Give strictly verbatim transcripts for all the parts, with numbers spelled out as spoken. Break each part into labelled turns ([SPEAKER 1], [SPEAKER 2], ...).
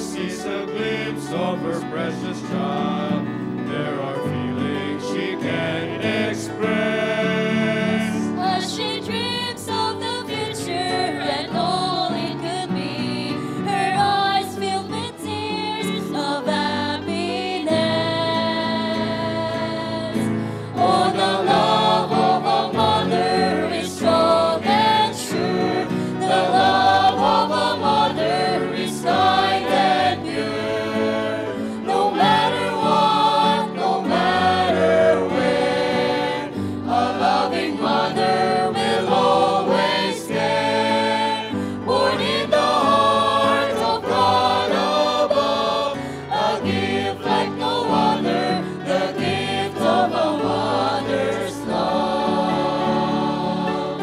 [SPEAKER 1] sees a glimpse of her precious child, there are feelings she can't express.
[SPEAKER 2] As she dreams of the future and all it could be, her eyes filled with tears of happiness. Oh, the love of a mother is strong and true. The love of a mother is kind and pure. No matter what, no matter where, a loving mother will always care. Born in the heart of God above, a gift like no other, the gift of a mother's love.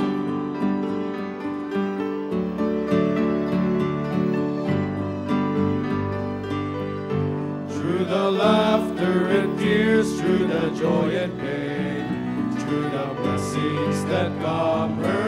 [SPEAKER 1] Through the laughter and tears, through the joy and pain, through the blessings that come her